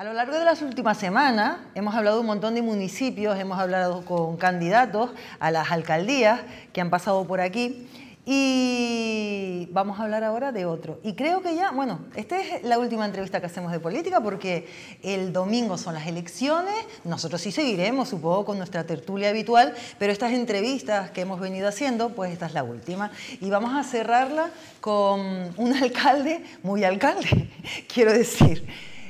A lo largo de las últimas semanas hemos hablado de un montón de municipios, hemos hablado con candidatos a las alcaldías que han pasado por aquí y vamos a hablar ahora de otro. Y creo que ya, bueno, esta es la última entrevista que hacemos de política porque el domingo son las elecciones, nosotros sí seguiremos, supongo, con nuestra tertulia habitual, pero estas entrevistas que hemos venido haciendo, pues esta es la última. Y vamos a cerrarla con un alcalde, muy alcalde, quiero decir.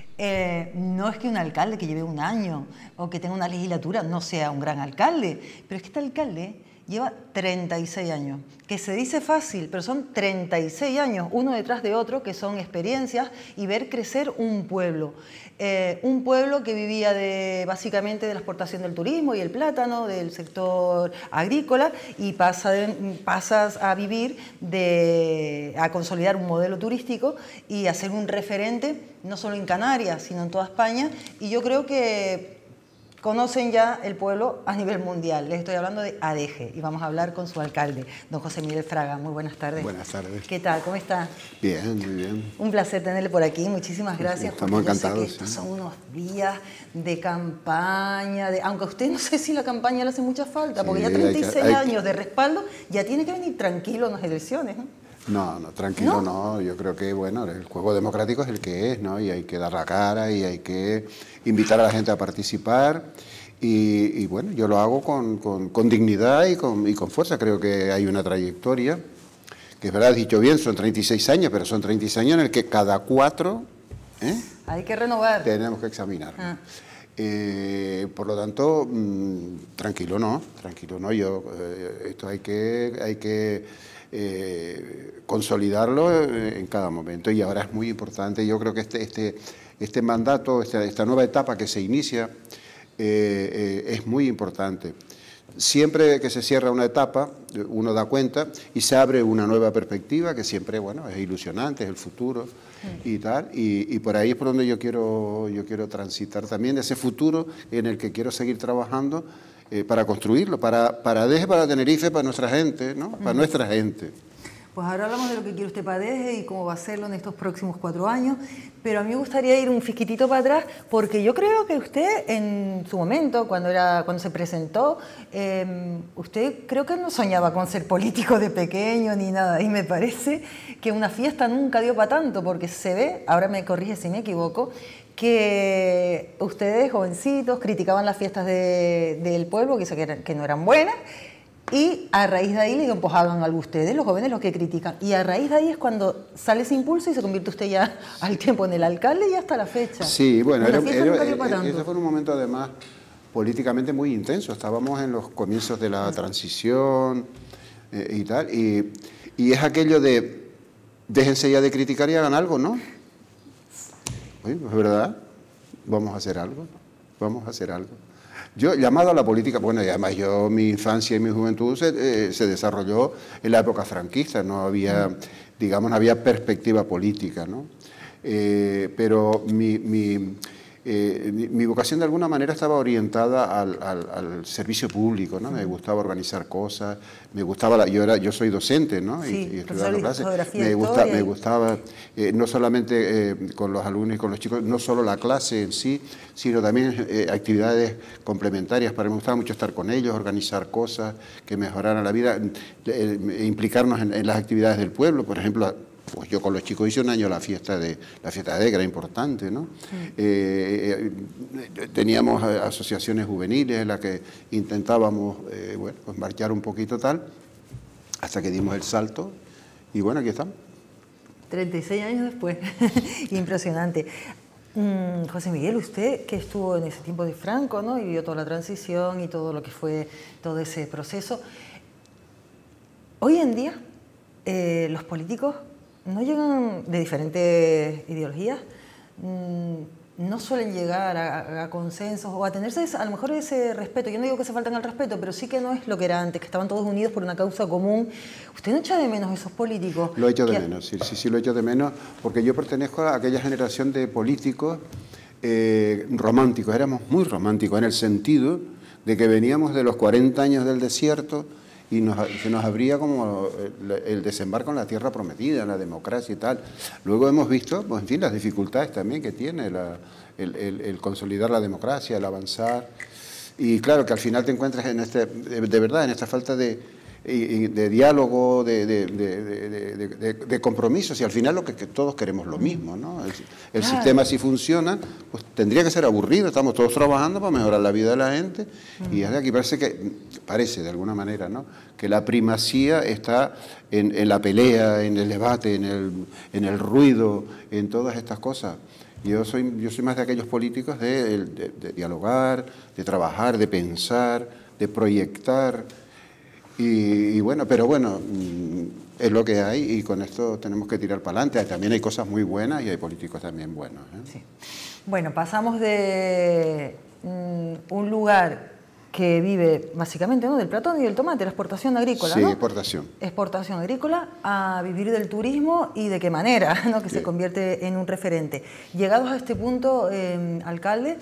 No es que un alcalde que lleve un año o que tenga una legislatura no sea un gran alcalde, pero es que este alcalde lleva 36 años, que se dice fácil, pero son 36 años, uno detrás de otro, que son experiencias y ver crecer un pueblo que vivía básicamente de la exportación del turismo y el plátano, del sector agrícola, y pasas a vivir a consolidar un modelo turístico y a ser un referente, no solo en Canarias, sino en toda España, y yo creo que conocen ya el pueblo a nivel mundial. Les estoy hablando de Adeje y vamos a hablar con su alcalde, don José Miguel Fraga. Muy buenas tardes. Buenas tardes. ¿Qué tal? ¿Cómo está? Bien, muy bien. Un placer tenerle por aquí. Muchísimas gracias. Estamos encantados. Yo sé que estos son unos días de campaña, aunque a usted no sé si la campaña le hace mucha falta, porque ya 36 años de respaldo, ya tiene que venir tranquilo en las elecciones, ¿no? No, tranquilo no. Yo creo que, bueno, el juego democrático es el que es, ¿no? Y hay que dar la cara y hay que invitar a la gente a participar. Y bueno, yo lo hago con dignidad y con fuerza. Creo que hay una trayectoria, que es verdad, has dicho bien, son 36 años, pero son 36 años en el que cada 4... hay que renovar. Tenemos que examinar. Por lo tanto, tranquilo no. Esto hay que consolidarlo en cada momento, y ahora es muy importante. Yo creo que este mandato, esta nueva etapa que se inicia, es muy importante. Siempre que se cierra una etapa, uno da cuenta y se abre una nueva perspectiva que siempre, bueno, es ilusionante, es el futuro y tal, y por ahí es por donde yo quiero transitar también, ese futuro en el que quiero seguir trabajando para construirlo, para Adeje, para Tenerife, para nuestra gente, ¿no? Para nuestra gente. Pues ahora hablamos de lo que quiere usted para Adeje y cómo va a hacerlo en estos próximos 4 años, pero a mí me gustaría ir un fisquitito para atrás, porque yo creo que usted en su momento, cuando se presentó, usted creo que no soñaba con ser político de pequeño ni nada, y me parece que una fiesta nunca dio para tanto, porque se ve, ahora me corrige si me equivoco, que ustedes, jovencitos, criticaban las fiestas del pueblo, que no eran buenas, y a raíz de ahí le digo, pues hagan algo ustedes, los jóvenes, los que critican. Y a raíz de ahí es cuando sale ese impulso y se convierte usted ya al tiempo en el alcalde y hasta la fecha. Sí, bueno, ese fue un momento además políticamente muy intenso. Estábamos en los comienzos de la transición y tal, y es aquello de, déjense ya de criticar y hagan algo, ¿no? Oye, es verdad, vamos a hacer algo. Yo, llamado a la política, bueno, y además mi infancia y mi juventud se desarrolló en la época franquista, no había, digamos, no había perspectiva política, ¿no? Pero mi vocación de alguna manera estaba orientada al servicio público, ¿no? Me gustaba organizar cosas, me gustaba, yo soy docente, ¿no? Sí, y estudiando clases, me gustaba no solamente con los alumnos y con los chicos, no solo la clase en sí, sino también actividades complementarias. Para mí me gustaba mucho estar con ellos, organizar cosas que mejoraran la vida, implicarnos en las actividades del pueblo. Por ejemplo, pues yo con los chicos hice un año la fiesta de Adeje, que era importante, ¿no? Teníamos asociaciones juveniles en las que intentábamos bueno, pues marchar un poquito tal, hasta que dimos el salto, y bueno, aquí estamos. 36 años después, impresionante. José Miguel, usted que estuvo en ese tiempo de Franco, ¿no? Y vio toda la transición y todo lo que fue todo ese proceso. Hoy en día, los políticos no llegan de diferentes ideologías, no suelen llegar a consensos o a tenerse a lo mejor ese respeto. Yo no digo que se falten al respeto, pero sí que no es lo que era antes, que estaban todos unidos por una causa común. ¿Usted no echa de menos esos políticos? Lo echo de menos, sí lo echo de menos, porque yo pertenezco a aquella generación de políticos románticos. Éramos muy románticos en el sentido de que veníamos de los 40 años del desierto y se nos abría como el desembarco en la tierra prometida, en la democracia y tal. Luego hemos visto, pues, en fin, las dificultades también que tiene el consolidar la democracia, el avanzar. Y claro, que al final te encuentras de verdad en esta falta de diálogo, de compromisos, y al final que todos queremos lo mismo, ¿no? El sistema, si funciona, pues tendría que ser aburrido, estamos todos trabajando para mejorar la vida de la gente, y desde aquí parece de alguna manera, ¿no?, que la primacía está en la pelea, en el debate, en el ruido, en todas estas cosas. Yo soy más de aquellos políticos de dialogar, de trabajar, de pensar, de proyectar. Y bueno, pero bueno, es lo que hay, y con esto tenemos que tirar para adelante. También hay cosas muy buenas y hay políticos también buenos, ¿eh? Sí. Bueno, pasamos de un lugar que vive básicamente, ¿no?, del platón y del tomate, la exportación agrícola, sí, ¿no? exportación. Exportación agrícola, a vivir del turismo, y de qué manera, ¿no?, que sí. se convierte en un referente. Llegados a este punto, alcalde,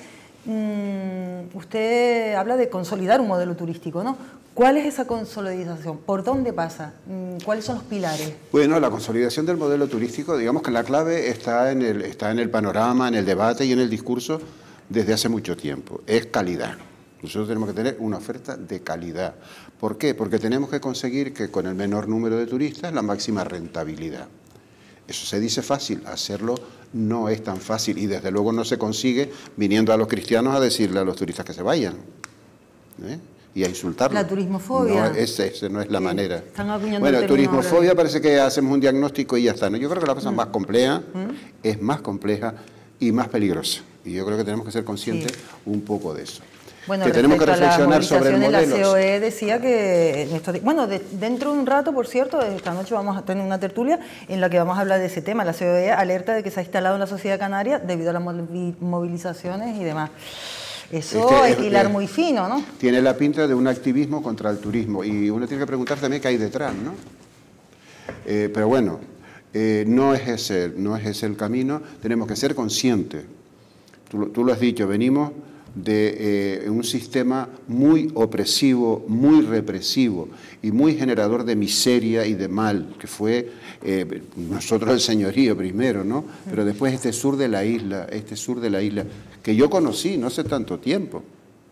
usted habla de consolidar un modelo turístico, ¿no? ¿Cuál es esa consolidación? ¿Por dónde pasa? ¿Cuáles son los pilares? Bueno, la consolidación del modelo turístico, digamos que la clave está en el panorama, en el debate y en el discurso desde hace mucho tiempo. Es calidad. Nosotros tenemos que tener una oferta de calidad. ¿Por qué? Porque tenemos que conseguir que con el menor número de turistas la máxima rentabilidad. Eso se dice fácil, hacerlo no es tan fácil, y desde luego no se consigue viniendo a los cristianos a decirle a los turistas que se vayan, ¿eh?, y a insultarlos. La turismofobia. No, esa no es la manera. Están acuñando bueno, el término turismofobia ahora. parece que hacemos un diagnóstico y ya está, ¿no? Yo creo que la cosa más compleja, es más compleja y más peligrosa. Y yo creo que tenemos que ser conscientes un poco de eso. Bueno, que tenemos que reflexionar sobre el modelo. La COE decía que, dentro de un rato, por cierto, esta noche vamos a tener una tertulia en la que vamos a hablar de ese tema. La COE alerta de que se ha instalado en la sociedad canaria debido a las movilizaciones y demás. Eso hay que hilar muy fino, ¿no? Tiene la pinta de un activismo contra el turismo, y uno tiene que preguntar también qué hay detrás, ¿no? Pero bueno, no es ese el camino. Tenemos que ser conscientes. Tú lo has dicho, venimos de un sistema muy opresivo, muy represivo y muy generador de miseria y de mal, que fue nosotros el señorío primero, ¿no? Pero después este sur de la isla, que yo conocí no hace tanto tiempo,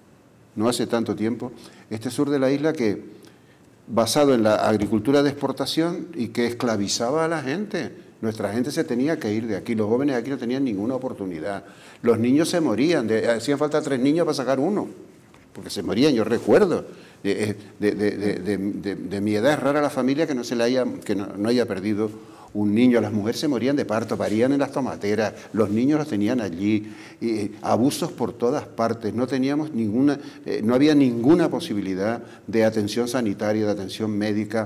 este sur de la isla que, basado en la agricultura de exportación y que esclavizaba a la gente. Nuestra gente se tenía que ir de aquí, los jóvenes de aquí no tenían ninguna oportunidad. Los niños se morían, hacían falta 3 niños para sacar uno, porque se morían, yo recuerdo. De mi edad es rara la familia que no haya perdido un niño. Las mujeres se morían de parto, parían en las tomateras, los niños los tenían allí, abusos por todas partes, no había ninguna posibilidad de atención sanitaria, de atención médica.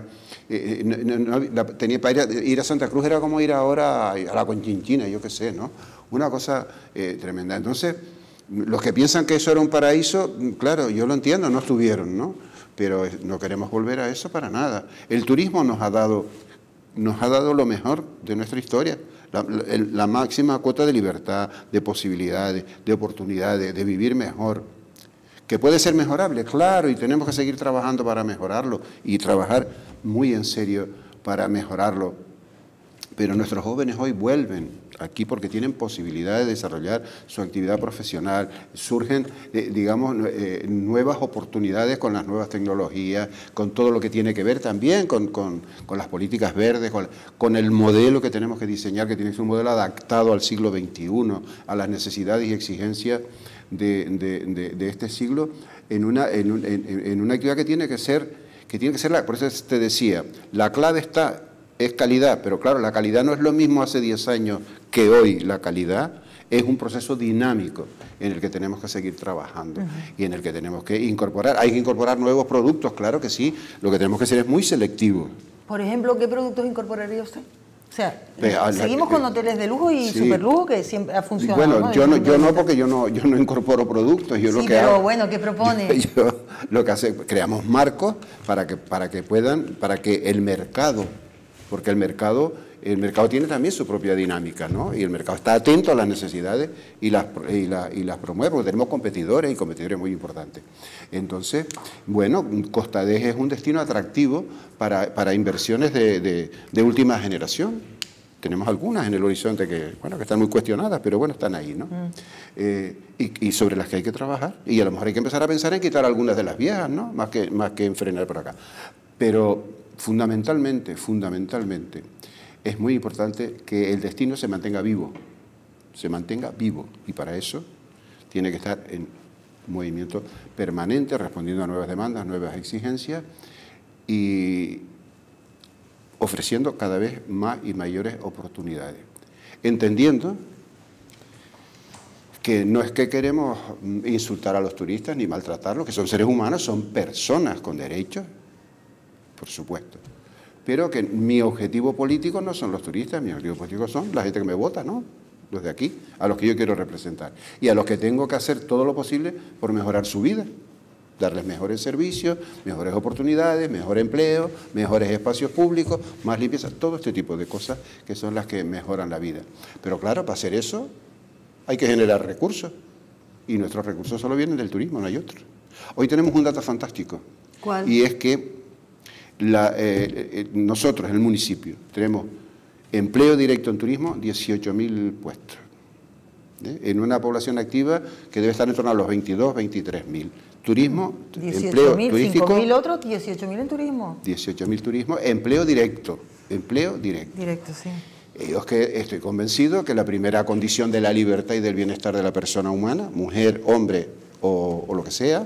Para ir a Santa Cruz era como ir ahora a la Conchinchina, yo qué sé, ¿no? Una cosa tremenda. Entonces, los que piensan que eso era un paraíso, claro, yo lo entiendo, no estuvieron, ¿no? Pero no queremos volver a eso para nada. El turismo nos ha dado lo mejor de nuestra historia, la máxima cuota de libertad, de posibilidades, de oportunidades, de vivir mejor. ¿Que puede ser mejorable? Claro, y tenemos que seguir trabajando para mejorarlo, y trabajar muy en serio para mejorarlo. Pero nuestros jóvenes hoy vuelven aquí porque tienen posibilidad de desarrollar su actividad profesional, surgen, nuevas oportunidades con las nuevas tecnologías, con todo lo que tiene que ver también con las políticas verdes, con el modelo que tenemos que diseñar, que tiene que ser un modelo adaptado al siglo XXI, a las necesidades y exigencias de este siglo, en una actividad que tiene que ser por eso te decía, la clave es calidad, pero claro, la calidad no es lo mismo hace 10 años que hoy. La calidad es un proceso dinámico en el que tenemos que seguir trabajando y en el que tenemos que incorporar. Hay que incorporar nuevos productos, claro que sí. Lo que tenemos que ser es muy selectivo. Por ejemplo, ¿qué productos incorporaría usted? O sea, seguimos con hoteles de lujo y superlujo que siempre ha funcionado. Bueno, ¿no? yo no, porque yo no incorporo productos. Yo lo que pero hago, bueno, ¿qué propone? Yo lo que hace, creamos marcos para que el mercado, porque el mercado el mercado tiene también su propia dinámica, ¿no? Y el mercado está atento a las necesidades y las promueve, porque tenemos competidores y competidores muy importantes. Entonces, bueno, Costa de Eje es un destino atractivo para inversiones de última generación. Tenemos algunas en el horizonte que están muy cuestionadas, pero bueno, están ahí, ¿no? Y sobre las que hay que trabajar. Y a lo mejor hay que empezar a pensar en quitar algunas de las viejas, ¿no? Más que en frenar por acá. Pero fundamentalmente, es muy importante que el destino se mantenga vivo. Y para eso tiene que estar en movimiento permanente, respondiendo a nuevas demandas, nuevas exigencias y ofreciendo cada vez más y mayores oportunidades. Entendiendo que no es que queremos insultar a los turistas ni maltratarlos, que son seres humanos, son personas con derechos, por supuesto. Pero que mi objetivo político no son los turistas, mi objetivo político son la gente que me vota, ¿no? Los de aquí, a los que yo quiero representar. Y a los que tengo que hacer todo lo posible por mejorar su vida. Darles mejores servicios, mejores oportunidades, mejor empleo, mejores espacios públicos, más limpieza, todo este tipo de cosas que son las que mejoran la vida. Pero claro, para hacer eso hay que generar recursos. Y nuestros recursos solo vienen del turismo, no hay otro. Hoy tenemos un dato fantástico. ¿Cuál? Y es que nosotros, en el municipio, tenemos empleo directo en turismo, 18.000 puestos. En una población activa que debe estar en torno a los 22, 23.000. Turismo, empleo turístico. 5.000 otros, 18.000 en turismo. 18.000 turismo, empleo directo. Directo, sí. Yo estoy convencido que la primera condición de la libertad y del bienestar de la persona humana, mujer, hombre o lo que sea,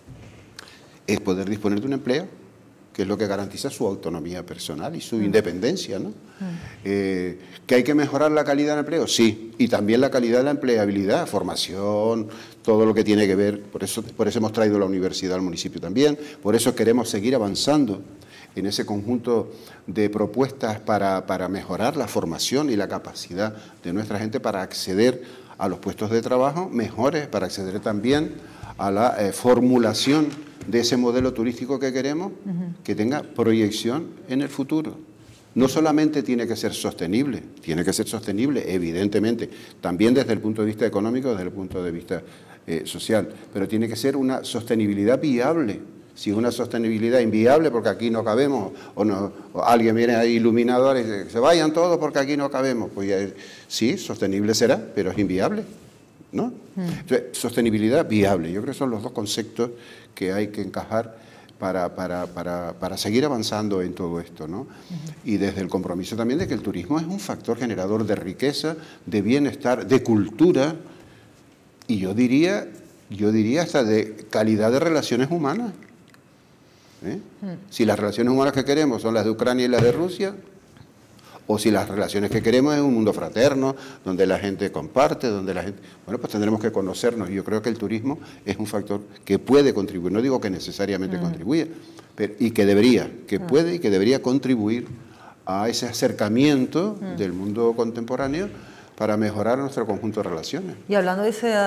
es poder disponer de un empleo, que es lo que garantiza su autonomía personal y su independencia, ¿no? ¿Que hay que mejorar la calidad del empleo? Sí, y también la calidad de la empleabilidad, formación, todo lo que tiene que ver, por eso hemos traído la universidad al municipio también, por eso queremos seguir avanzando en ese conjunto de propuestas para mejorar la formación y la capacidad de nuestra gente para acceder a los puestos de trabajo mejores, para acceder también a la formulación de ese modelo turístico que queremos, que tenga proyección en el futuro. No solamente tiene que ser sostenible, evidentemente, también desde el punto de vista económico, desde el punto de vista social, pero tiene que ser una sostenibilidad viable. Si es una sostenibilidad inviable porque aquí no cabemos, o alguien viene ahí iluminador y dice, se vayan todos porque aquí no cabemos, pues ya, sí, sostenible será, pero es inviable, ¿no? Entonces, sostenibilidad viable, yo creo que son los dos conceptos que hay que encajar para seguir avanzando en todo esto, ¿no? Y desde el compromiso también de que el turismo es un factor generador de riqueza, de bienestar, de cultura, y yo diría hasta de calidad de relaciones humanas. Si las relaciones humanas que queremos son las de Ucrania y las de Rusia, o si las relaciones que queremos es un mundo fraterno, donde la gente comparte, bueno, pues tendremos que conocernos. Y yo creo que el turismo es un factor que puede contribuir, no digo que necesariamente contribuya, pero, y que puede y que debería contribuir a ese acercamiento del mundo contemporáneo para mejorar nuestro conjunto de relaciones. Y hablando de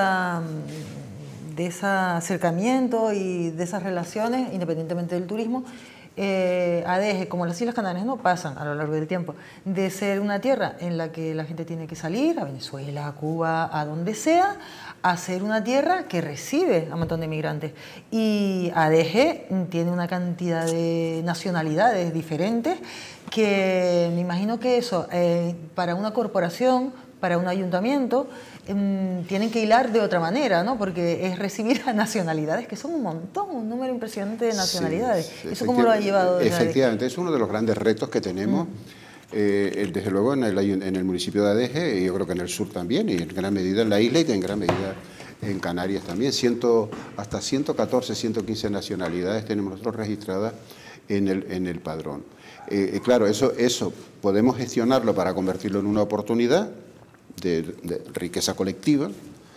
ese acercamiento y de esas relaciones, independientemente del turismo, Adeje, como las Islas Canarias, no pasan a lo largo del tiempo de ser una tierra en la que la gente tiene que salir, a Venezuela, a Cuba, a donde sea, a ser una tierra que recibe a un montón de migrantes. Y Adeje tiene una cantidad de nacionalidades diferentes que me imagino que eso, para una corporación, para un ayuntamiento, tienen que hilar de otra manera, ¿no? Porque es recibir a nacionalidades, que son un montón, un número impresionante de nacionalidades. Sí, ¿Eso cómo lo ha llevado? Efectivamente, es uno de los grandes retos que tenemos, desde luego en el municipio de Adeje, y yo creo que en el sur también, y en gran medida en la isla y en gran medida en Canarias también. Hasta 114, 115 nacionalidades tenemos nosotros registradas en el padrón. Claro, eso podemos gestionarlo para convertirlo en una oportunidad de riqueza colectiva,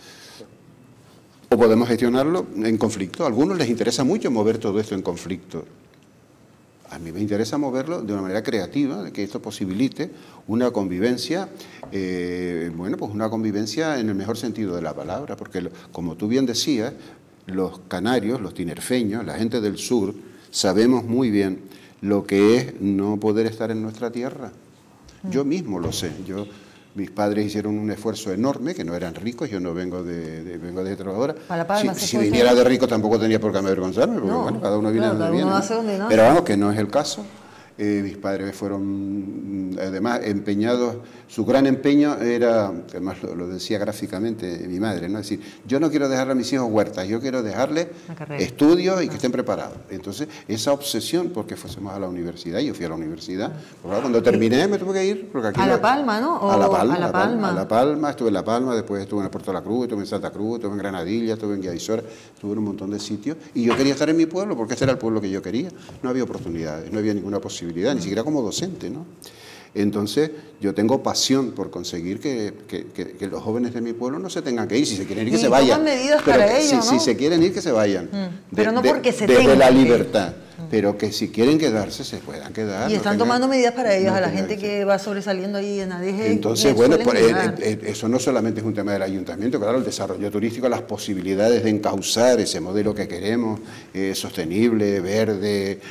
o podemos gestionarlo en conflicto. A algunos les interesa mucho mover todo esto en conflicto. A mí me interesa moverlo de una manera creativa, que esto posibilite una convivencia, bueno, pues una convivencia en el mejor sentido de la palabra, porque como tú bien decías, los canarios, los tinerfeños, la gente del sur, sabemos muy bien lo que es no poder estar en nuestra tierra. Yo mismo lo sé. Mis padres hicieron un esfuerzo enorme, que no eran ricos, yo no vengo vengo de trabajadora. Para La Palma, si viniera de rico tampoco tenía por qué avergonzarme, porque no, bueno, cada uno viene claro, donde viene. ¿no? Pero vamos, que no es el caso. Mis padres fueron, además, empeñados, su gran empeño era, además lo decía gráficamente mi madre, ¿no? Es decir, yo no quiero dejarle a mis hijos huertas, yo quiero dejarles estudios y que estén preparados. Entonces, esa obsesión, porque fuésemos a la universidad, yo fui a la universidad, porque cuando terminé me tuve que ir. Porque aquí a La Palma, ¿no? A La Palma, a La Palma. A La Palma, estuve en La Palma, después estuve en Puerto de la Cruz, estuve en Santa Cruz, estuve en Granadilla, estuve en Guadalajara, estuve en un montón de sitios, y yo quería estar en mi pueblo, porque este era el pueblo que yo quería. No había oportunidades, no había ninguna posibilidad, ni siquiera como docente, ¿no? Entonces, yo tengo pasión por conseguir que los jóvenes de mi pueblo no se tengan que ir. Si se quieren ir, que se vayan. Toman medidas para ello, ¿no? Si se quieren ir, que se vayan. Pero no porque se desde tengan la que ir. libertad. Pero que si quieren quedarse, se puedan quedar. Y están tomando medidas para ellos, a la gente que va sobresaliendo ahí en ADG. Entonces, bueno, eso no solamente es un tema del ayuntamiento, claro, el desarrollo turístico, las posibilidades de encauzar ese modelo que queremos, sostenible, verde,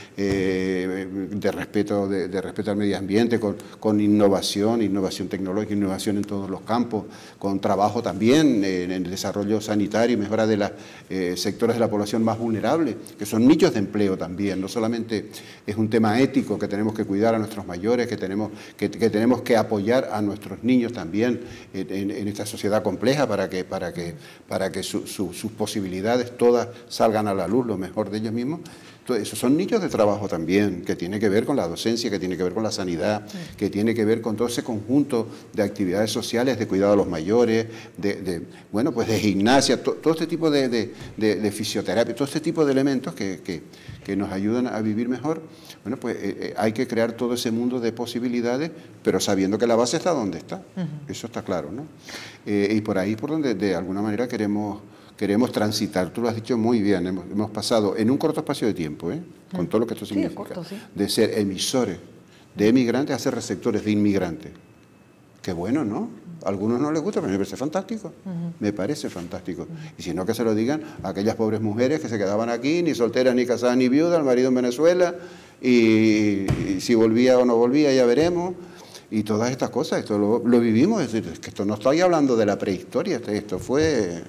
de respeto al medio ambiente, con innovación tecnológica, innovación en todos los campos, con trabajo también en el desarrollo sanitario y mejora de los sectores de la población más vulnerables, que son nichos de empleo también. No solamente es un tema ético, que tenemos que cuidar a nuestros mayores, que tenemos que apoyar a nuestros niños también en esta sociedad compleja para que sus posibilidades todas salgan a la luz, lo mejor de ellos mismos. Entonces, esos son nichos de trabajo también, que tiene que ver con la docencia, que tiene que ver con la sanidad, que tiene que ver con todo ese conjunto de actividades sociales, de cuidado a los mayores, de gimnasia, todo este tipo de fisioterapia, todo este tipo de elementos que nos ayudan a vivir mejor. Bueno, pues hay que crear todo ese mundo de posibilidades, pero sabiendo que la base está donde está. Eso está claro, ¿no? Y por ahí por donde de alguna manera queremos transitar. Tú lo has dicho muy bien, hemos pasado en un corto espacio de tiempo, con todo lo que esto significa, corto, sí. de ser emisores de emigrantes a ser receptores de inmigrantes. Qué bueno, ¿no? A algunos no les gusta, pero me parece fantástico. Me parece fantástico. Y si no, que se lo digan a aquellas pobres mujeres que se quedaban aquí, ni solteras, ni casadas, ni viudas, el marido en Venezuela, y si volvía o no volvía, ya veremos. Y todas estas cosas, esto lo vivimos. Es decir, que esto no estoy hablando de la prehistoria, esto fue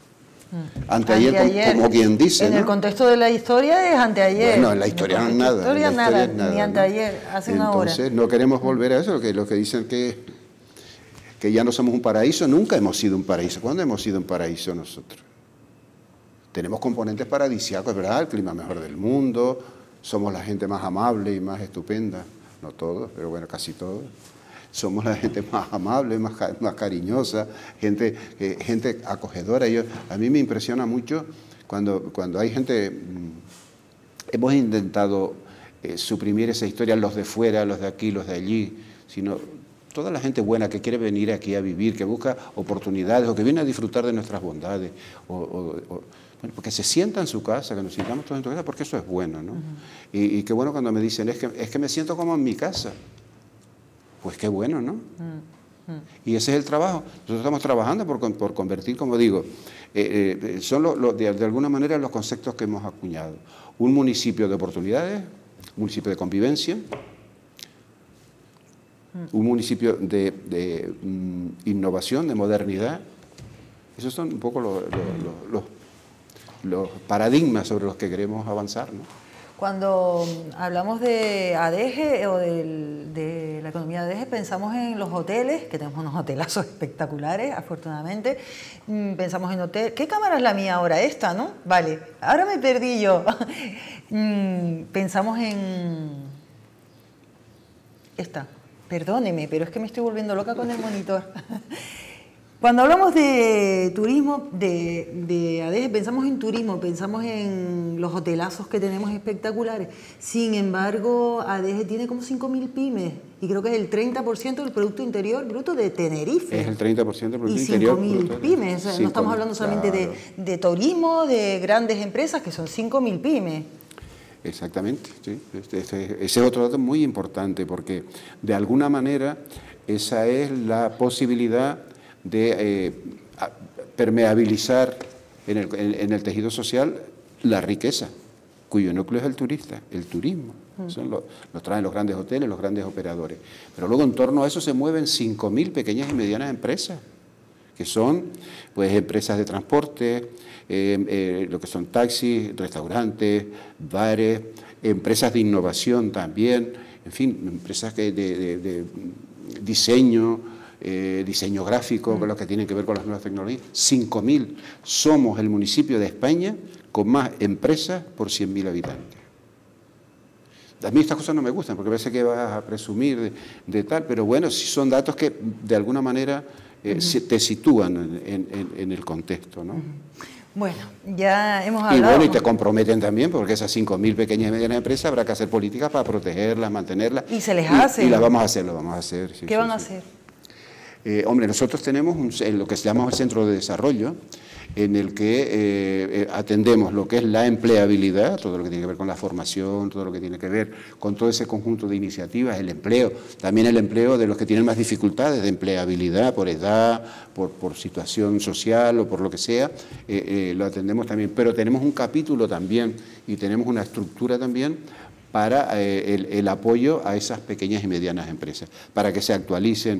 anteayer, como quien dice. En el contexto de la historia es anteayer. Bueno, en la historia no es nada. En la historia es nada, ni anteayer, hace una hora. Entonces, no queremos volver a eso, lo que dicen que ya no somos un paraíso. Nunca hemos sido un paraíso. ¿Cuándo hemos sido un paraíso nosotros? Tenemos componentes paradisíacos, ¿verdad? El clima mejor del mundo, somos la gente más amable y más estupenda. No todos, pero bueno, casi todos. Somos la gente más amable, más cariñosa, gente acogedora. A mí me impresiona mucho cuando hay gente. Hemos intentado suprimir esa historia, los de fuera, los de aquí, los de allí, sino toda la gente buena que quiere venir aquí a vivir, que busca oportunidades o que viene a disfrutar de nuestras bondades, bueno, porque se sienta en su casa, que nos sintamos todos en tu casa, porque eso es bueno, ¿no? Y qué bueno cuando me dicen, es que me siento como en mi casa. Pues qué bueno, ¿no? Y ese es el trabajo. Nosotros estamos trabajando por convertir, como digo, son de alguna manera los conceptos que hemos acuñado. Un municipio de oportunidades, un municipio de convivencia, un municipio de innovación, de modernidad. Esos son un poco los paradigmas sobre los que queremos avanzar, ¿no? Cuando hablamos de ADG o de la economía de ADG, pensamos en los hoteles, que tenemos unos hotelazos espectaculares, afortunadamente. Pensamos en hotel. ¿Qué cámara es la mía ahora? Esta, ¿no? Vale, ahora me perdí yo. Pensamos en esta. Perdóneme, pero es que me estoy volviendo loca con el monitor. Cuando hablamos de turismo, de ADG, pensamos en turismo, pensamos en los hotelazos que tenemos espectaculares. Sin embargo, ADG tiene como 5.000 pymes y creo que es el 30% del Producto Interior Bruto de Tenerife. Es el 30% del Producto Interior Bruto. Y 5.000 pymes, o sea, no estamos hablando solamente de turismo, de grandes empresas, que son 5.000 pymes. Exactamente, sí. Ese es otro dato muy importante porque de alguna manera esa es la posibilidad de permeabilizar en el tejido social la riqueza. cuyo núcleo es el turista, el turismo. Lo traen los grandes hoteles, los grandes operadores. Pero luego en torno a eso se mueven 5.000 pequeñas y medianas empresas, que son pues empresas de transporte, lo que son taxis, restaurantes, bares, empresas de innovación también, en fin, empresas de diseño, diseño gráfico, con lo que tienen que ver con las nuevas tecnologías. 5.000. Somos el municipio de España con más empresas por 100.000 habitantes. A mí estas cosas no me gustan, porque parece que vas a presumir de tal, pero bueno, sí son datos que de alguna manera te sitúan en el contexto, ¿no? Bueno, ya hemos hablado... Y bueno, y te comprometen también, porque esas 5.000 pequeñas y medianas empresas habrá que hacer políticas para protegerlas, mantenerlas. Y se les hace. Y las vamos a hacer, lo vamos a hacer. Sí, ¿Qué van a hacer? Hombre, nosotros tenemos lo que se llama el Centro de Desarrollo, en el que atendemos lo que es la empleabilidad, todo lo que tiene que ver con la formación, todo lo que tiene que ver con todo ese conjunto de iniciativas, el empleo, también el empleo de los que tienen más dificultades de empleabilidad por edad, por situación social o por lo que sea, lo atendemos también. Pero tenemos un capítulo también y tenemos una estructura también para el apoyo a esas pequeñas y medianas empresas, para que se actualicen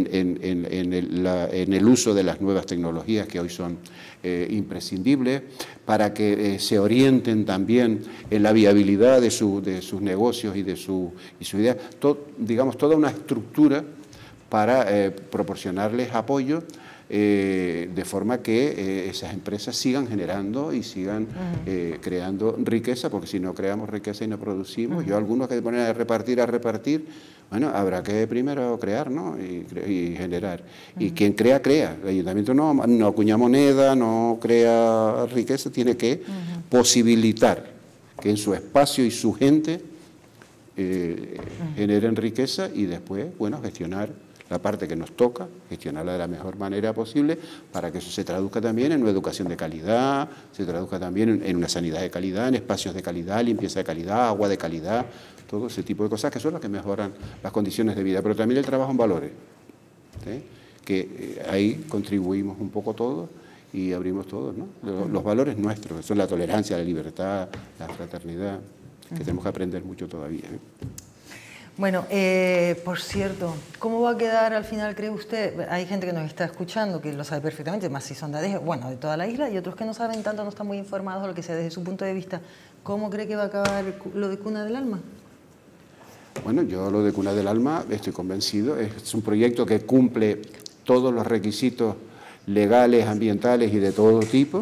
en el uso de las nuevas tecnologías que hoy son imprescindibles, para que se orienten también en la viabilidad de sus negocios y de su idea, digamos, toda una estructura para proporcionarles apoyo, de forma que esas empresas sigan generando y sigan creando riqueza, porque si no creamos riqueza y no producimos, yo algunos que se ponen a repartir, bueno, habrá que primero crear, ¿no? y generar. Y quien crea, crea. El ayuntamiento no acuña moneda, no crea riqueza, tiene que posibilitar que en su espacio y su gente generen riqueza y después, bueno, gestionar la parte que nos toca, gestionarla de la mejor manera posible para que eso se traduzca también en una educación de calidad, se traduzca también en una sanidad de calidad, en espacios de calidad, limpieza de calidad, agua de calidad, todo ese tipo de cosas que son las que mejoran las condiciones de vida, pero también el trabajo en valores, ¿sí? Que ahí contribuimos un poco todos y abrimos todos, ¿no? Los valores nuestros, que son la tolerancia, la libertad, la fraternidad, que tenemos que aprender mucho todavía, ¿eh? Bueno, por cierto, ¿cómo va a quedar al final, cree usted? Hay gente que nos está escuchando que lo sabe perfectamente, más si son de Adeje, bueno, de toda la isla, y otros que no saben tanto, no están muy informados de lo que sea desde su punto de vista. ¿Cómo cree que va a acabar lo de Cuna del Alma? Bueno, yo lo de Cuna del Alma estoy convencido, es un proyecto que cumple todos los requisitos legales, ambientales y de todo tipo,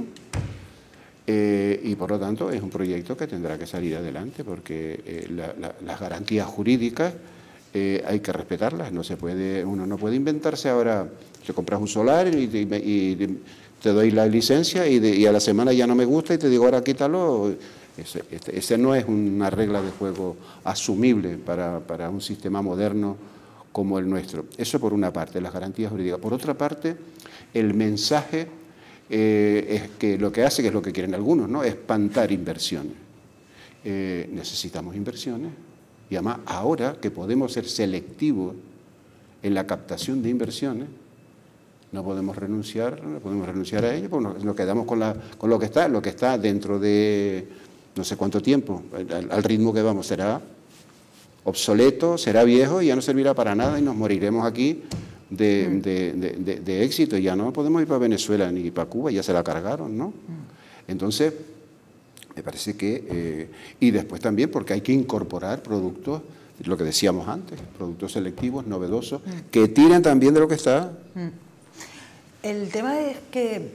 y por lo tanto es un proyecto que tendrá que salir adelante porque las garantías jurídicas hay que respetarlas, uno no puede inventarse ahora, te compras un solar y te doy la licencia y a la semana ya no me gusta y te digo ahora quítalo. Esa no es una regla de juego asumible para un sistema moderno como el nuestro. Eso por una parte, las garantías jurídicas. Por otra parte, el mensaje es que lo que hace, que es lo que quieren algunos, ¿no?, espantar inversiones. Necesitamos inversiones y además ahora que podemos ser selectivos en la captación de inversiones, no podemos renunciar a ello, porque nos quedamos con lo que está dentro de no sé cuánto tiempo, al ritmo que vamos, será obsoleto, será viejo y ya no servirá para nada y nos moriremos aquí de éxito. Ya no podemos ir para Venezuela ni para Cuba, ya se la cargaron, ¿no? Entonces, me parece que... y después también porque hay que incorporar productos, lo que decíamos antes, productos selectivos, novedosos, que tiran también de lo que está. El tema es que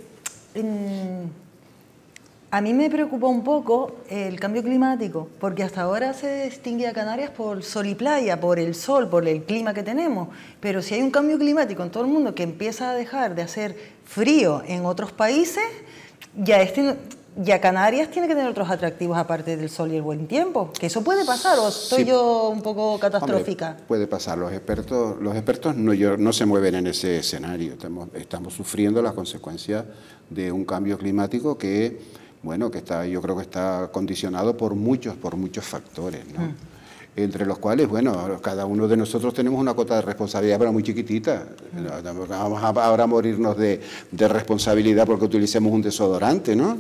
a mí me preocupa un poco el cambio climático, porque hasta ahora se distingue a Canarias por sol y playa, por el sol, por el clima que tenemos, pero si hay un cambio climático en todo el mundo que empieza a dejar de hacer frío en otros países, ya Canarias tiene que tener otros atractivos aparte del sol y el buen tiempo, que eso puede pasar, ¿o estoy yo un poco catastrófica? Hombre, puede pasar, los expertos no se mueven en ese escenario, estamos sufriendo las consecuencias de un cambio climático que, bueno, yo creo que está condicionado por muchos factores, ¿no? entre los cuales, bueno, cada uno de nosotros tenemos una cota de responsabilidad, pero muy chiquitita. Vamos ahora a morirnos de responsabilidad porque utilicemos un desodorante, ¿no?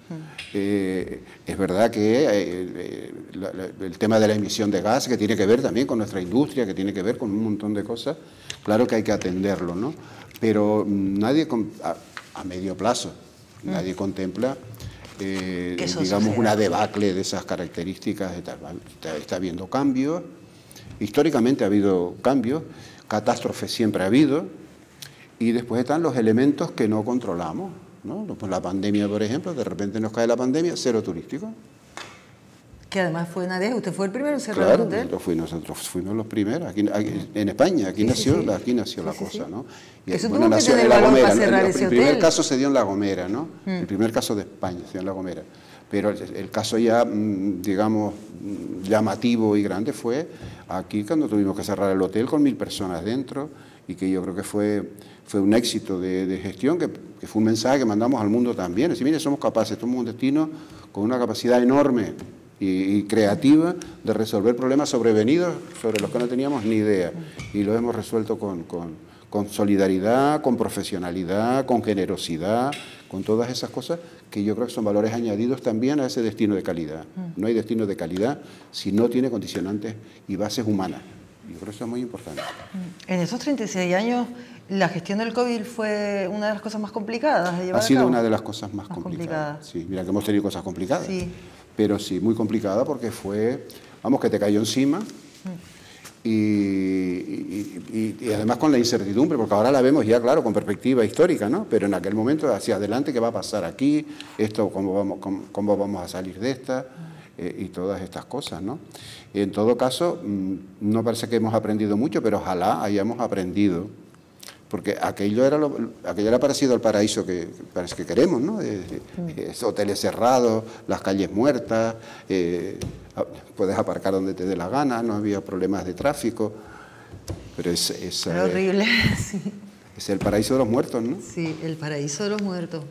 Es verdad que el tema de la emisión de gas, que tiene que ver también con nuestra industria, que tiene que ver con un montón de cosas, claro que hay que atenderlo, ¿no? Pero nadie, a medio plazo, nadie contempla, digamos, una debacle de esas características. Está habiendo cambios, históricamente ha habido cambios, catástrofes siempre ha habido, y después están los elementos que no controlamos, ¿no? Pues la pandemia, por ejemplo, de repente nos cae la pandemia, cero turístico. Que además fue Nadia, usted fue el primero en cerrar el hotel. Nosotros fuimos los primeros, aquí en España, aquí nació la cosa, ¿no? Y eso bueno, tuvo nació que en tener La valor Gomera. para cerrar ese El primer hotel. caso se dio en La Gomera, ¿no? El primer caso de España se dio en La Gomera. Pero el caso ya, digamos, llamativo y grande fue aquí cuando tuvimos que cerrar el hotel con 1000 personas dentro, y que yo creo que fue un éxito de gestión, que fue un mensaje que mandamos al mundo también. Es decir, mire, somos capaces, somos un destino con una capacidad enorme y creativa de resolver problemas sobrevenidos sobre los que no teníamos ni idea. Y lo hemos resuelto con solidaridad, con profesionalidad, con generosidad, con todas esas cosas que yo creo que son valores añadidos también a ese destino de calidad. No hay destino de calidad si no tiene condicionantes y bases humanas. Yo creo que eso es muy importante. En esos 36 años, la gestión del COVID fue una de las cosas más complicadas de llevar a cabo. Ha sido una de las cosas más complicadas. Sí, mira que hemos tenido cosas complicadas. Sí. Pero sí, muy complicada porque fue, vamos, que te cayó encima y además con la incertidumbre, porque ahora la vemos ya, claro, con perspectiva histórica, ¿no? Pero en aquel momento, hacia adelante, ¿qué va a pasar aquí? Esto, ¿cómo vamos a salir de esta? Y todas estas cosas, ¿no? En todo caso, no parece que hemos aprendido mucho, pero ojalá hayamos aprendido, porque aquello era parecido al paraíso que parece que queremos, ¿no? Hoteles cerrados, las calles muertas, puedes aparcar donde te dé la gana, no había problemas de tráfico, pero es horrible, sí. Es el paraíso de los muertos, ¿no? Sí, el paraíso de los muertos.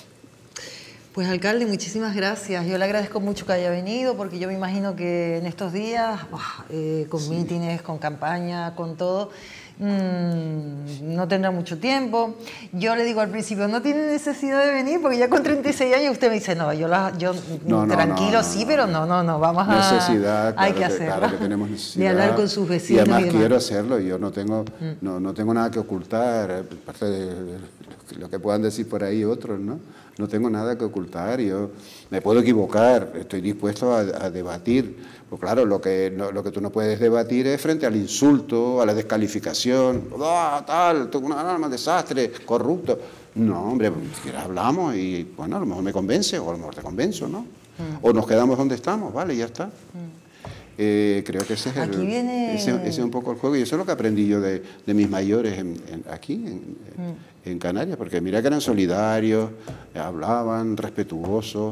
Pues, alcalde, muchísimas gracias. Yo le agradezco mucho que haya venido, porque yo me imagino que en estos días, con mítines, con campaña, con todo, no tendrá mucho tiempo. Yo le digo al principio, no tiene necesidad de venir, porque ya con 36 años usted me dice, no, yo tranquilo, sí, pero no, vamos a... Necesidad, hay que hacerlo. Claro que tenemos necesidad. De hablar con sus vecinos. Y además quiero hacerlo, yo no tengo nada que ocultar, aparte de lo que puedan decir por ahí otros, ¿no? No tengo nada que ocultar, yo me puedo equivocar, estoy dispuesto a debatir. Pues claro, lo que tú no puedes debatir es frente al insulto, a la descalificación, tal, un desastre, corrupto. No, hombre, hablamos y bueno, a lo mejor me convence o a lo mejor te convenzo, ¿no? O nos quedamos donde estamos, vale, ya está. Creo que ese es un poco el juego, y eso es lo que aprendí yo de mis mayores aquí en Canarias, porque mira que eran solidarios, hablaban, respetuosos,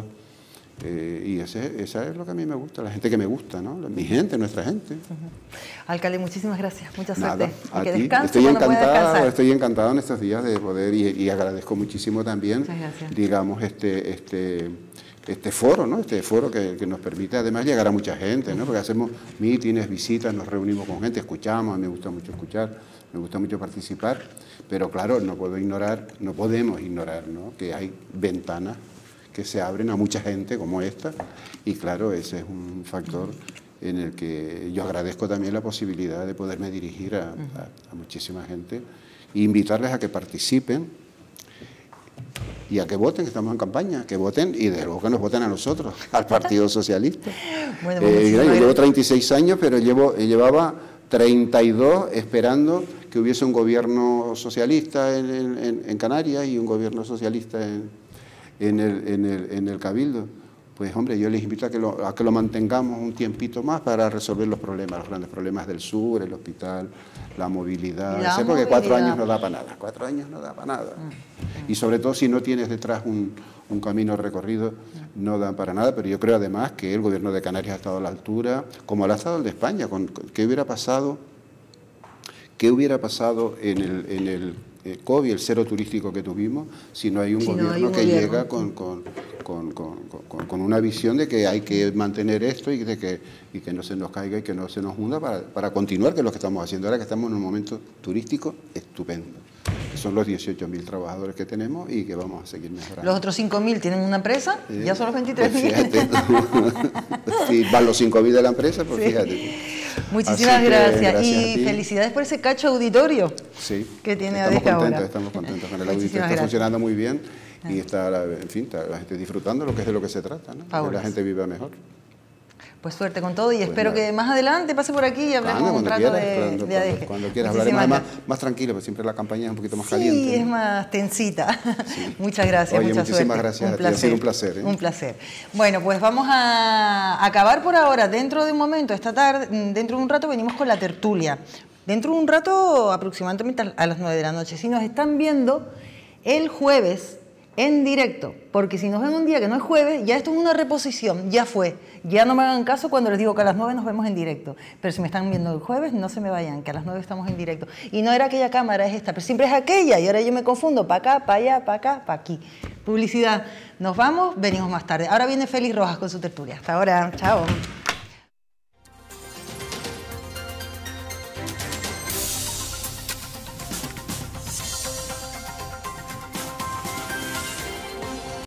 y esa es lo que a mí me gusta, la gente que me gusta, ¿no? Mi gente, nuestra gente. Alcalde, muchísimas gracias, mucha suerte. Nada, a que ti. descanse Estoy encantado en estos días de poder, y agradezco muchísimo también, digamos, este foro, ¿no? Este foro que nos permite además llegar a mucha gente, ¿no? Porque hacemos mítines, visitas, nos reunimos con gente, escuchamos, a mí me gusta mucho escuchar, me gusta mucho participar, pero claro, no podemos ignorar, ¿no? Que hay ventanas que se abren a mucha gente como esta, y claro, ese es un factor en el que yo agradezco también la posibilidad de poderme dirigir a muchísima gente e invitarles a que participen y a que voten, que estamos en campaña, que voten, y desde luego que nos voten a nosotros, al Partido Socialista. Bueno, yo llevo 36 años, pero llevaba 32 esperando que hubiese un gobierno socialista en Canarias y un gobierno socialista en el Cabildo. Pues hombre, yo les invito a que lo mantengamos un tiempito más para resolver los grandes problemas del sur, el hospital, la movilidad, porque 4 años no da para nada, 4 años no da para nada. Y sobre todo si no tienes detrás un camino recorrido, no dan para nada, pero yo creo además que el gobierno de Canarias ha estado a la altura, como lo ha estado el de España. ¿Qué hubiera pasado en COVID, el cero turístico que tuvimos, si no hay un gobierno que llega con una visión de que hay que mantener esto y que no se nos caiga y que no se nos hunda para continuar, que es lo que estamos haciendo ahora, que estamos en un momento turístico estupendo. Son los 18.000 trabajadores que tenemos y que vamos a seguir mejorando. ¿Los otros 5.000 tienen una empresa? ¿Ya son los 23.000? Pues fíjate, si van los 5.000 de la empresa, pues sí. Fíjate. Muchísimas gracias y felicidades por ese cacho auditorio que tiene ADECA ahora. Estamos contentos con el auditorio, está funcionando muy bien y está la gente disfrutando lo que es de lo que se trata, ¿no? Que la gente viva mejor. Pues suerte con todo y pues espero que más adelante pase por aquí y hablemos un rato de ADECA. Cuando quieras hablar más tranquilo, porque siempre la campaña es un poquito más caliente. Sí, es más tensita. Sí. Muchas gracias, Oye, mucha muchísimas suerte. gracias a ti, ha sido un placer. Un placer. Bueno, pues vamos a acabar por ahora. Dentro de un momento, esta tarde, dentro de un rato venimos con la tertulia. Dentro de un rato, aproximadamente a las 9 de la noche. Si nos están viendo el jueves en directo, porque si nos ven un día que no es jueves, ya esto es una reposición, ya fue. Ya no me hagan caso cuando les digo que a las 9 nos vemos en directo. Pero si me están viendo el jueves, no se me vayan, que a las 9 estamos en directo. Y no era aquella cámara, es esta, pero siempre es aquella. Y ahora yo me confundo, para acá, para allá, para acá, para aquí. Publicidad. Nos vamos, venimos más tarde. Ahora viene Félix Rojas con su tertulia. Hasta ahora, chao.